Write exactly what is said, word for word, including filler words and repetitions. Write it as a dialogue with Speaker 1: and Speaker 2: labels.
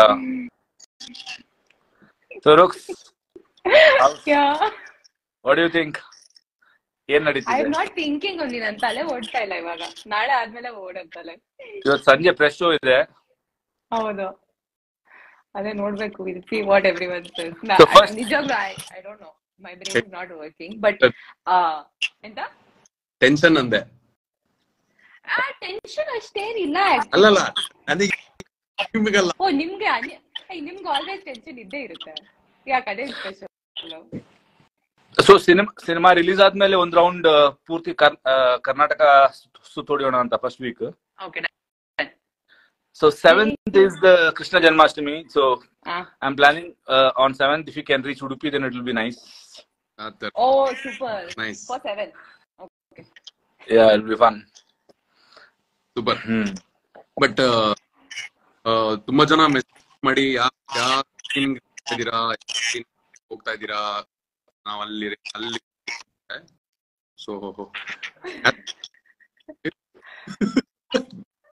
Speaker 1: So Rux,
Speaker 2: Yeah.
Speaker 1: what do you think? ಏನ್
Speaker 2: ಐ
Speaker 1: ನಡೀತಿದೆ?
Speaker 2: ಆಮ್ ನಾಟ್ ಥಿಂಕಿಂಗ್ ಒಂದು ನನ್ನ ತಲೆ ಓಡ್ತಾ ಇಲ್ಲ ಇವಾಗ. ನಾಳೆ ಆದ್ಮೇಲೆ ಓಡಂತಲೆ.
Speaker 1: ಇವತ್ತು ಸಂಜೆ ಪ್ರೆಸ್ ಶೋ ಇದೆ.
Speaker 2: ಹೌದು, ಅದೇ ನೋಡ್ಬೇಕು. Will see what everyone says. ನಿಜವಾಗ್ಲೂ I I don't know, my brain is not working. But ಎಂತ
Speaker 3: ಟೆನ್ಷನ್ ಅಂದೆ.
Speaker 2: ಆ ಟೆನ್ಷನ್ ಅಷ್ಟೇನಿಲ್ಲ.
Speaker 3: ಅಲ್ಲಲ್ಲ ನನಗೆ ನಿಮಗಲ್ಲ.
Speaker 2: ಓ ನಿಮ್ಗೆ ನಿಮ್ಗೆ ಆಲ್ವೇಸ್ ಟೆನ್ಷನ್ ಇದ್ದೇ ಇರುತ್ತೆ. ಯಾಕೆ ಅದೇ special?
Speaker 1: So cinema cinema release ಆದ್ಮೇಲೆ ಒಂದ್ ರೌಂಡ್ ಪೂರ್ತಿ ಕರ್ನಾಟಕ ಸುತ್ತೋಡಿಯೋಣ ಅಂತ first week.
Speaker 2: Okay.
Speaker 1: So seventh is the Krishna Janmashtami. So ah. I'm planning uh, on seventh. If you can reach Udupi, then it will be nice.
Speaker 2: Oh, super.
Speaker 3: Nice.
Speaker 2: For seven. Okay.
Speaker 1: Yeah, it will be fun.
Speaker 3: Super. Hmm. But uh, uh, ತುಂಬಾ ಜನ message ಮಾಡಿ ಯಾ ಇದ್ದೀರಾ ಹೋಗ್ತಾ ಇದ್ದೀರಾ, ನಾವ್ ಅಲ್ಲಿ ಅಲ್ಲಿ so